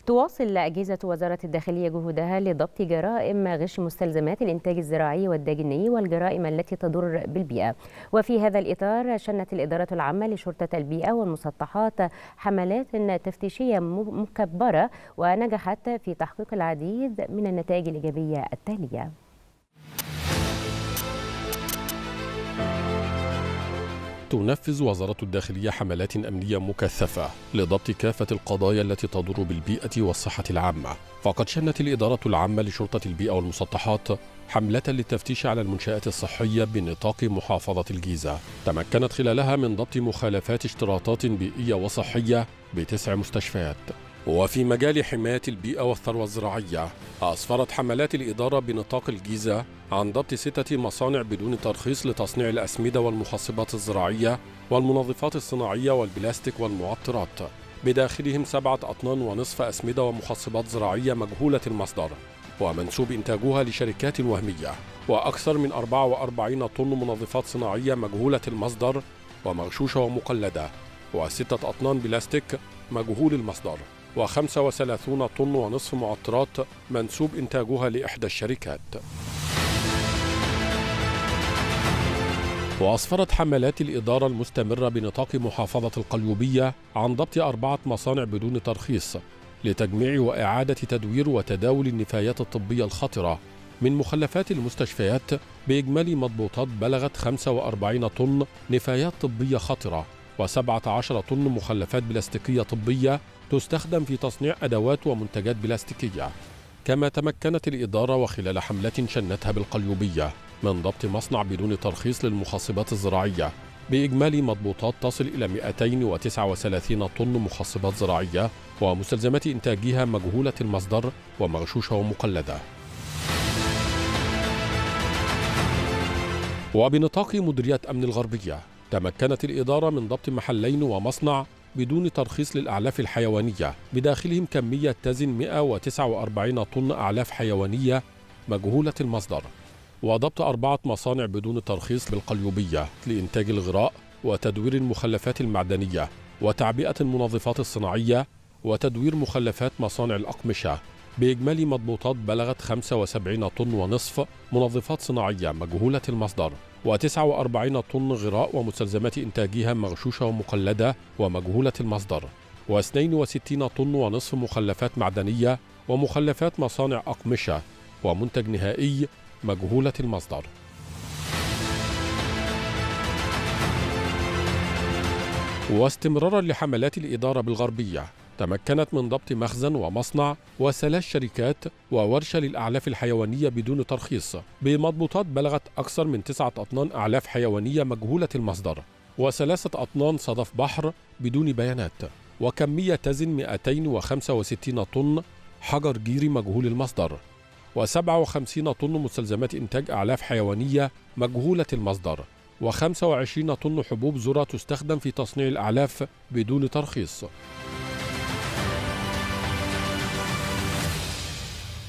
تواصل أجهزة وزارة الداخلية جهودها لضبط جرائم غش مستلزمات الإنتاج الزراعي والداجني والجرائم التي تضر بالبيئة. وفي هذا الإطار شنت الإدارة العامة لشرطة البيئة والمسطحات حملات تفتيشية مكبرة ونجحت في تحقيق العديد من النتائج الإيجابية التالية. تنفذ وزارة الداخلية حملات أمنية مكثفة لضبط كافة القضايا التي تضر بالبيئة والصحة العامة. فقد شنت الإدارة العامة لشرطة البيئة والمسطحات حملة للتفتيش على المنشآت الصحية بنطاق محافظة الجيزة، تمكنت خلالها من ضبط مخالفات اشتراطات بيئية وصحية ب9 مستشفيات. وفي مجال حماية البيئة والثروة الزراعية، أسفرت حملات الإدارة بنطاق الجيزة عن ضبط 6 مصانع بدون ترخيص لتصنيع الأسمدة والمحصبات الزراعية والمنظفات الصناعية والبلاستيك والمعطرات، بداخلهم 7.5 طن أسمدة ومحصبات زراعية مجهولة المصدر ومنسوب إنتاجها لشركات وهمية، وأكثر من 44 طن منظفات صناعية مجهولة المصدر ومغشوشة ومقلدة، و6 أطنان بلاستيك مجهول المصدر، و35 طن معطرات منسوب إنتاجها لإحدى الشركات. وأسفرت حملات الإدارة المستمرة بنطاق محافظة القليوبية عن ضبط 4 مصانع بدون ترخيص لتجميع وإعادة تدوير وتداول النفايات الطبية الخطرة من مخلفات المستشفيات بإجمالي مضبوطات بلغت 45 طن نفايات طبية خطرة و17 طن مخلفات بلاستيكية طبية تستخدم في تصنيع أدوات ومنتجات بلاستيكية. كما تمكنت الإدارة وخلال حملة شنتها بالقليوبية من ضبط مصنع بدون ترخيص للمخصبات الزراعية بإجمالي مضبوطات تصل إلى 239 طن مخصبات زراعية ومستلزمات إنتاجها مجهولة المصدر ومغشوشة ومقلدة. وبنطاق مديرية أمن الغربية، تمكنت الإدارة من ضبط محلين ومصنع بدون ترخيص للأعلاف الحيوانية بداخلهم كمية تزن 149 طن أعلاف حيوانية مجهولة المصدر، وضبط 4 مصانع بدون ترخيص بالقليوبية لإنتاج الغراء وتدوير المخلفات المعدنية وتعبئة المنظفات الصناعية وتدوير مخلفات مصانع الأقمشة بإجمالي مضبوطات بلغت 75 طن منظفات صناعية مجهولة المصدر، و49 طن غراء ومستلزمات إنتاجها مغشوشة ومقلدة ومجهولة المصدر، و62 طن مخلفات معدنية ومخلفات مصانع أقمشة ومنتج نهائي مجهولة المصدر. واستمرارا لحملات الإدارة بالغربية، تمكنت من ضبط مخزن ومصنع و3 شركات وورشة للأعلاف الحيوانية بدون ترخيص بمضبوطات بلغت أكثر من 9 أطنان أعلاف حيوانية مجهولة المصدر، و3 أطنان صدف بحر بدون بيانات، وكمية تزن 265 طن حجر جيري مجهول المصدر، و57 طن مستلزمات إنتاج أعلاف حيوانية مجهولة المصدر، و25 طن حبوب ذرة تستخدم في تصنيع الأعلاف بدون ترخيص.